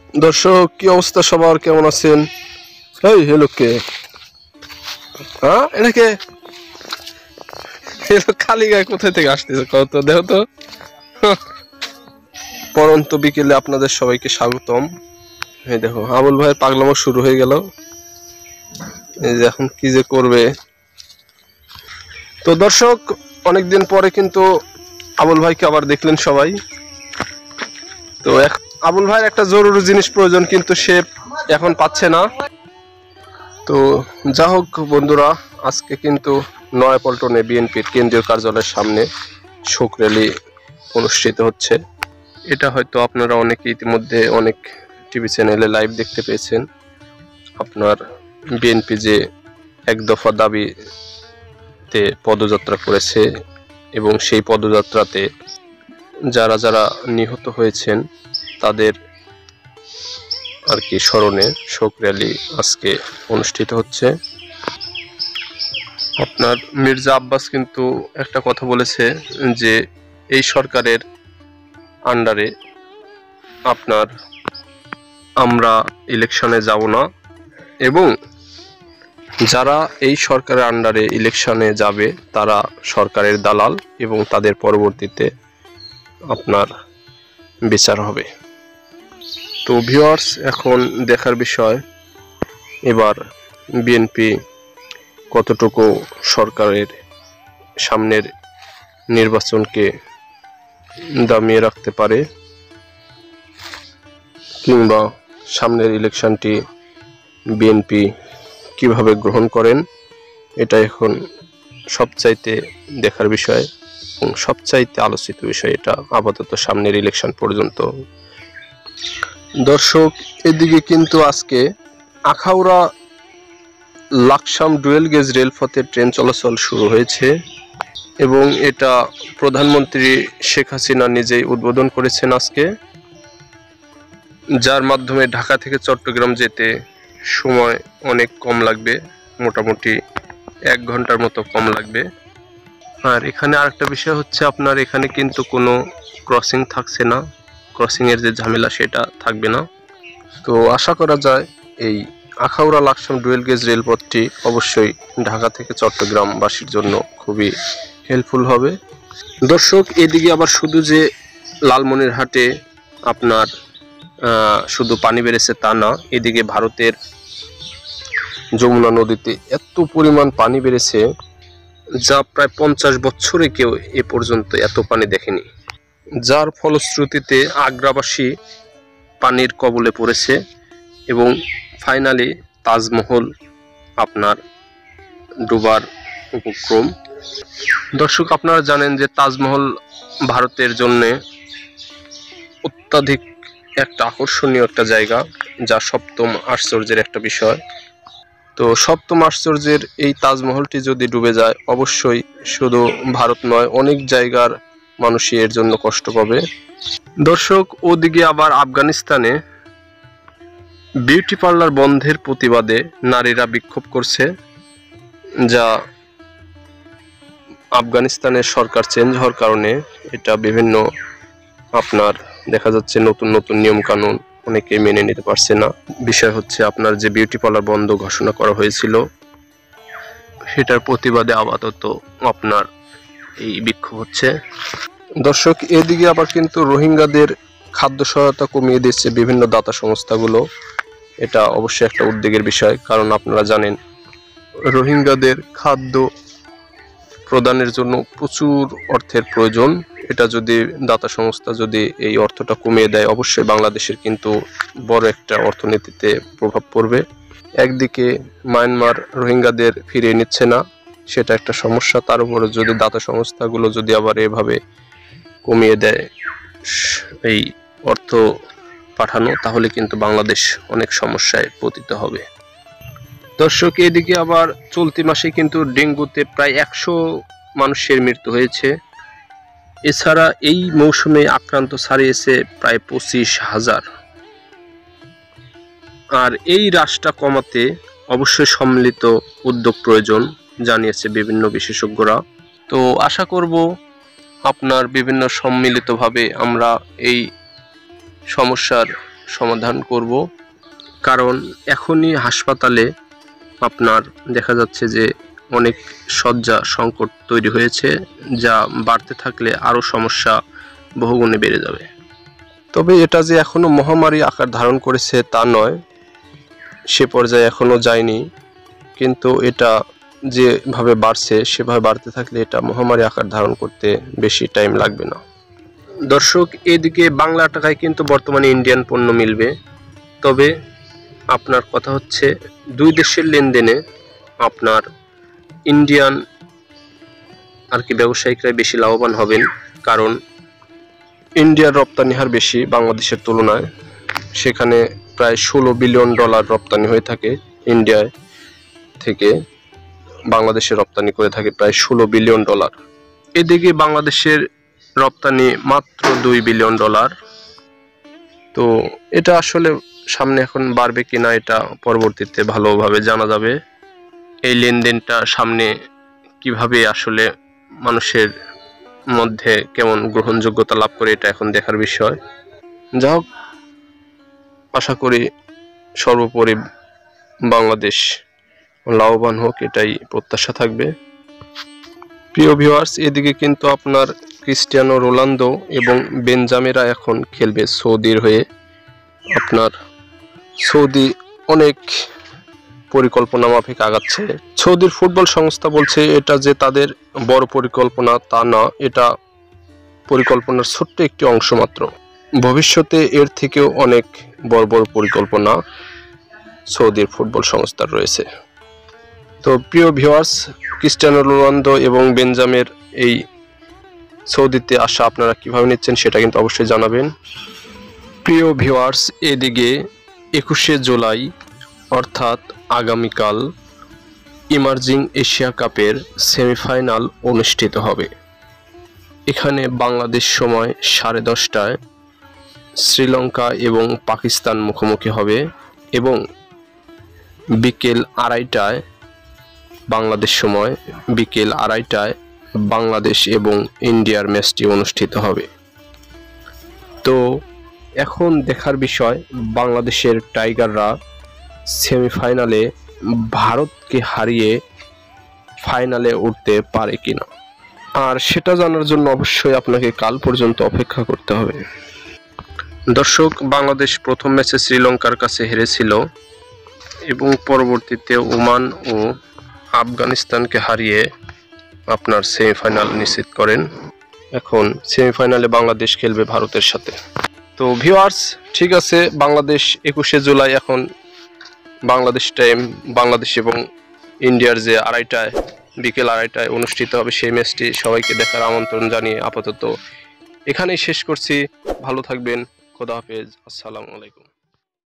দর্শক কি অবস্থা সবার, কেমন আছেন? এই হ্যালো কে? হ্যাঁ এটা কে? খালি গায়ে কোথায় থেকে আসতেছে কত দেখো তো। পরন্ত বিকেলে আপনাদের সবাইকে স্বাগতম। এই দেখো আবুল ভাইয়ের পাগলামো শুরু হয়ে গেল। এই যে এখন কি যে করবে। তো দর্শক অনেকদিন পরে কিন্তু আবুল ভাইকে আবার দেখলেন সবাই। তো আবুল ভাইয়ের একটা জরুরি জিনিস প্রয়োজন, কিন্তু সে এখন পাচ্ছে না। তো যা হোক বন্ধুরা, আজকে কিন্তু নয়াপল্টনে বিএনপির কেন্দ্রীয় কার্যালয়ের সামনে শোক র্যালি অনুষ্ঠিত হচ্ছে। এটা হয়তো আপনারা অনেকে ইতিমধ্যে অনেক টিভি চ্যানেলে লাইভ দেখতে পেয়েছেন। আপনার বিএনপি যে এক দফা দাবিতে পদযাত্রা করেছে এবং সেই পদযাত্রাতে যারা যারা নিহত হয়েছেন তাদের আর কি স্মরণে শোক র্যালি আজকে অনুষ্ঠিত হচ্ছে। আপনার মির্জা আব্বাস কিন্তু একটা কথা বলেছে যে এই সরকারের আন্ডারে আপনার আমরা ইলেকশনে যাব না, এবং যারা এই সরকারের আন্ডারে ইলেকশনে যাবে তারা সরকারের দালাল এবং তাদের পরবর্তীতে আপনার বিচার হবে। তো ভিউয়ার্স, এখন দেখার বিষয় এবার বিএনপি কতটুকু সরকারের সামনের নির্বাচনকে দামিয়ে রাখতে পারে, কিংবা সামনের ইলেকশনটি বিএনপি কিভাবে গ্রহণ করেন। এটা এখন সবচাইতে দেখার বিষয় এবং সবচাইতে আলোচিত বিষয় এটা আপাতত সামনের ইলেকশন পর্যন্ত। দর্শক এদিকে কিন্তু আজকে আখাউড়া লাকসাম ডুয়েল গেজ রেলপথে ট্রেন চলাচল শুরু হয়েছে এবং এটা প্রধানমন্ত্রী শেখ হাসিনা নিজেই উদ্বোধন করেছেন আজকে, যার মাধ্যমে ঢাকা থেকে চট্টগ্রাম যেতে সময় অনেক কম লাগবে, মোটামুটি 1 ঘন্টার মতো কম লাগবে। আর এখানে আরেকটা বিষয় হচ্ছে আপনার এখানে কিন্তু কোনো ক্রসিং থাকছে না, ক্রসিংয়ের যে ঝামেলা সেটা থাকবে না। তো আশা করা যায় এই আখাউড়া লাকসাম ডুয়েল গেজ রেলপথটি অবশ্যই ঢাকা থেকে চট্টগ্রামবাসীর জন্য খুবই হেল্পফুল হবে। দর্শক এদিকে আবার শুধু যে লালমনিরহাটে আপনার শুধু পানি বেড়েছে তা না, এদিকে ভারতের যমুনা নদীতে এত পরিমাণ পানি বেড়েছে যা প্রায় 50 বছরে কেউ এ পর্যন্ত এত পানি দেখেনি, যার ফলশ্রুতিতে আগ্রাবাসী পানির কবলে পড়েছে এবং ফাইনালি তাজমহল আপনার ডুবার উপক্রম। দর্শক আপনারা জানেন যে তাজমহল ভারতের জন্য অত্যাধিক একটা আকর্ষণীয় একটা জায়গা, যা সপ্তম আশ্চর্যের একটা বিষয়। তো সপ্তম আশ্চর্যের এই তাজমহলটি যদি ডুবে যায় অবশ্যই শুধু ভারত নয়, অনেক জায়গার মানুষই এর জন্য কষ্ট পাবে। দর্শক ওদিকে আবার আফগানিস্তানে বিউটি পার্লার বন্ধের প্রতিবাদে নারীরা বিক্ষোভ করছে, যা আফগানিস্তানের সরকার চেঞ্জ হওয়ার কারণে এটা বিভিন্ন আপনার দেখা যাচ্ছে নতুন নতুন নিয়ম কানুন অনেকে মেনে নিতে পারছে না। বিষয় হচ্ছে আপনার যে বিউটি পার্লার বন্ধ ঘোষণা করা হয়েছিল সেটার প্রতিবাদে আপাতত আপনার এই বিক্ষোভ হচ্ছে। দর্শক এদিকে আবার কিন্তু রোহিঙ্গাদের খাদ্য সহায়তা কমিয়ে দিচ্ছে বিভিন্ন দাতা সংস্থাগুলো। এটা অবশ্যই একটা উদ্বেগের বিষয়, কারণ আপনারা জানেন রোহিঙ্গাদের খাদ্য প্রদানের জন্য প্রচুর অর্থের প্রয়োজন। এটা যদি দাতা সংস্থা যদি এই অর্থটা কমিয়ে দেয় অবশ্যই বাংলাদেশের কিন্তু বড় একটা অর্থনীতিতে প্রভাব পড়বে। একদিকে মায়ানমার রোহিঙ্গাদের ফিরিয়ে নিচ্ছে না, সেটা একটা সমস্যা, তার উপরে যদি দাতা সংস্থাগুলো যদি আবার এভাবে কমিয়ে দেয় এই অর্থ পাঠানো, তাহলে কিন্তু বাংলাদেশ অনেক সমস্যায় পতিত হবে। দর্শক এদিকে আবার চলতি মাসে কিন্তু ডেঙ্গুতে প্রায় 100 মানুষের মৃত্যু হয়েছে। এছাড়া এই মৌসুমে আক্রান্ত ছাড়িয়েছে প্রায় 25,000। আর এই হ্রাসটা কমাতে অবশ্যই সম্মিলিত উদ্যোগ প্রয়োজন জানিয়েছে বিভিন্ন বিশেষজ্ঞরা। তো আশা করব আপনার বিভিন্ন সম্মিলিতভাবে আমরা এই সমস্যার সমাধান করব, কারণ এখনই হাসপাতালে আপনার দেখা যাচ্ছে যে অনেক শয্যা সংকট তৈরি হয়েছে, যা বাড়তে থাকলে আরও সমস্যা বহুগুণে বেড়ে যাবে। তবে এটা যে এখনো মহামারী আকার ধারণ করেছে তা নয়, সে পর্যায়ে এখনো যায়নি, কিন্তু এটা যেভাবে বাড়ছে সেভাবে বাড়তে থাকলে এটা মহামারী আকার ধারণ করতে বেশি টাইম লাগবে না। দর্শক, এদিকে বাংলা টাকায় কিন্তু বর্তমানে ইন্ডিয়ান পণ্য মিলবে, তবে আপনার কথা হচ্ছে দুই দেশের লেনদেনে আপনার ইন্ডিয়ান ব্যবসায়িকরা বেশি লাভবান হবেন, কারণ ইন্ডিয়ার রপ্তানি হার বেশি বাংলাদেশের তুলনায়। সেখানে প্রায় $16 বিলিয়ন রপ্তানি হয়ে থাকে, ইন্ডিয়ায় থেকে বাংলাদেশে রপ্তানি করে থাকে প্রায় $16 বিলিয়ন। এদিকে বাংলাদেশের রপ্তানি মাত্র $2 বিলিয়ন। তো এটা আসলে সামনে এখন বাড়বে কিনা এটা পরবর্তীতে ভালোভাবে জানা যাবে। এই লেনদেনটা সামনে কিভাবে আসলে মানুষের মধ্যে কেমন গ্রহণযোগ্যতা লাভ করে এটা এখন দেখার বিষয়। যা হোক, আশা করি সর্বোপরি বাংলাদেশ লাভবান হোক, এটাই প্রত্যাশা থাকবে। প্রিয় ভিউয়ার্স, এদিকে কিন্তু আপনার ক্রিস্টিয়ানো রোনালদো এবং বেনজামেরা এখন খেলবে সৌদির হয়ে। আপনার সৌদি অনেক পরিকল্পনা মাফিক আগাচ্ছে। সৌদির ফুটবল সংস্থা বলছে এটা যে তাদের বড় পরিকল্পনা তা না, এটা পরিকল্পনার ছোট্ট একটি অংশ মাত্র। ভবিষ্যতে এর থেকেও অনেক বড় বড় পরিকল্পনা সৌদির ফুটবল সংস্থার রয়েছে। তো প্রিয় ভিউয়ার্স, ক্রিস্টিয়ানো রোনালদো এবং বেনজামের এই সৌদিতে আসা আপনারা কিভাবে নিচ্ছেন সেটা কিন্তু অবশ্যই জানাবেন। প্রিয় ভিউয়ার্স, এদিকে 21শে জুলাই অর্থাৎ আগামীকাল ইমার্জিং এশিয়া কাপের সেমিফাইনাল অনুষ্ঠিত হবে। এখানে বাংলাদেশ সময় 10:30টায় শ্রীলঙ্কা এবং পাকিস্তান মুখোমুখি হবে এবং বিকেল 2:30টায় বাংলাদেশ সময় বিকেল 2:30টায় বাংলাদেশ এবং ইন্ডিয়ার ম্যাচটি অনুষ্ঠিত হবে। তো এখন দেখার বিষয় বাংলাদেশের টাইগাররা সেমিফাইনালে ভারতকে হারিয়ে ফাইনালে উঠতে পারে কিনা, আর সেটা জানার জন্য অবশ্যই আপনাকে কাল পর্যন্ত অপেক্ষা করতে হবে। দর্শক, বাংলাদেশ প্রথম ম্যাচে শ্রীলঙ্কার কাছে হেরেছিল এবং পরবর্তীতে ওমান ও আফগানিস্তানকে হারিয়ে আপনার সেমিফাইনাল নিশ্চিত করেন। এখন সেমিফাইনালে বাংলাদেশ খেলবে ভারতের সাথে। তো ভিউয়ার্স, ঠিক আছে, বাংলাদেশ 21শে জুলাই এখন বাংলাদেশ টাইম বাংলাদেশ এবং ইন্ডিয়ার যে বিকেল 2:30টায় অনুষ্ঠিত হবে সেই ম্যাচটি সবাইকে দেখার আমন্ত্রণ জানিয়ে আপাতত এখানেই শেষ করছি। ভালো থাকবেন, খোদা হাফেজ, আসসালামু আলাইকুম।